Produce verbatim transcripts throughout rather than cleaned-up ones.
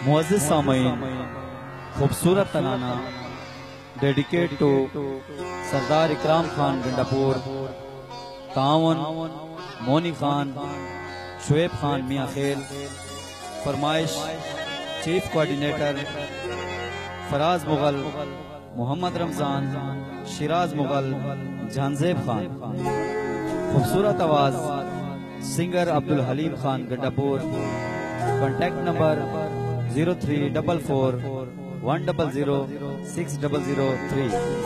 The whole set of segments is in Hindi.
मुअज़्ज़िज़ सामईन, खूबसूरत तराना डेडिकेट टू सरदार इकराम खान गंडापुर, तावन मोनी खान, शुएब खान मियाँ खेल। फरमाइश चीफ कोऑर्डिनेटर फराज मुगल, मोहम्मद रमजान, शिराज मुगल, जानजेब खान। खूबसूरत आवाज singer Abdul Halim Khan Gandapur. Contact number zero three double four one double zero six double zero three.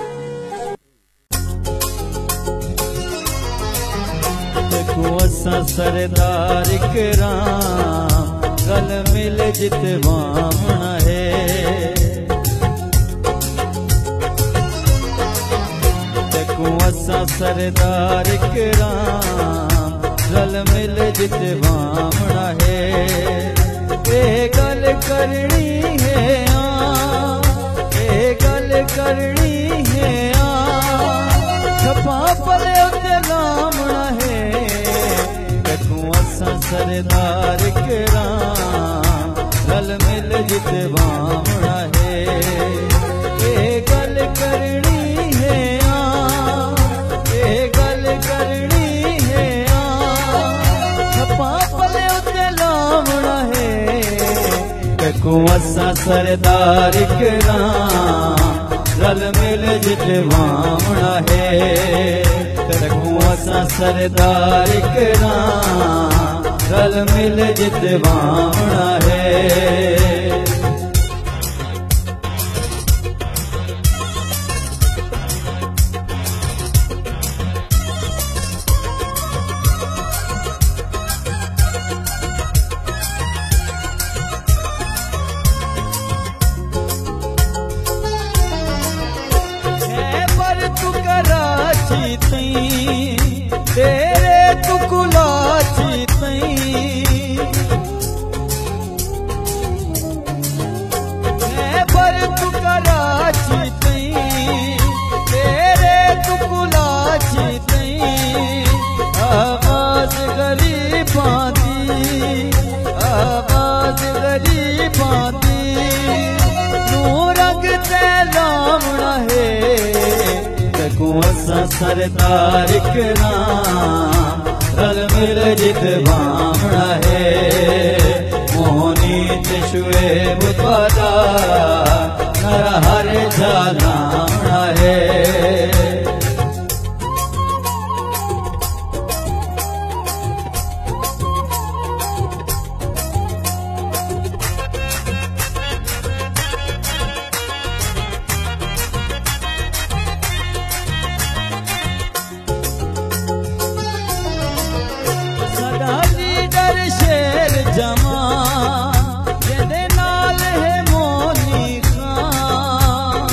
Sardar Ikram गल मिल जितवामना है, सरदार इकराम गल मिल जितवामना है। ए गल करनी है आ, ए गल करनी है आ, छपा पले उते लामना है। देखूं असा सरदार इकराम गल मिल जितवामना है। ए गल करनी है आ, ए गल करनी है आ, छपा पले उते लामना है। देखूं असा सरदार इकराम गल मिल जितवामना है। देखूं असा सरदार इकराम गल मिल जितवामना है। तेरे तुकुलाची तई पर तू कराची तई, तेरे तुकुलाची तई। आवाज गरीबां दी, आवाज गरीबां दी, नू रंग ते लामना है। देखूं असा सरदार इकराम गल मिल जितवामना है। मोहनी ते शुएब पदा नर हर जालामना है। शेर जमा जेदे नाल है मोनी खान,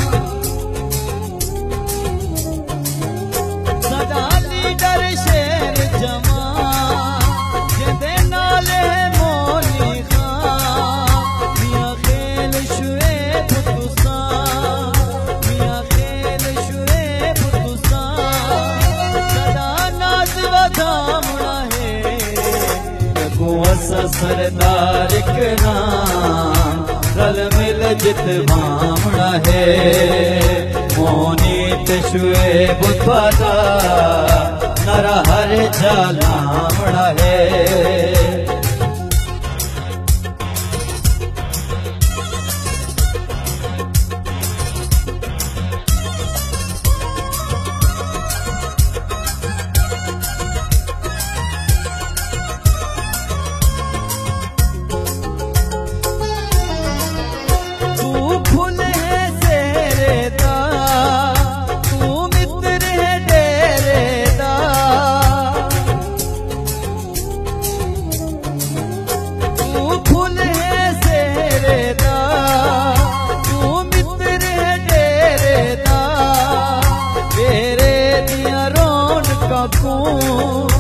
सदा लीडर शेर जमा जेदे नाल है मोनी खान। मियाँ खेल शुएब तुसा, मियाँ खेल शुएब तुसा, सदा नाज वधामना है। असा सरदार इकराम गल मिल जितवामना है। मोनी ते शुएब पदा नर हर जालामना है। को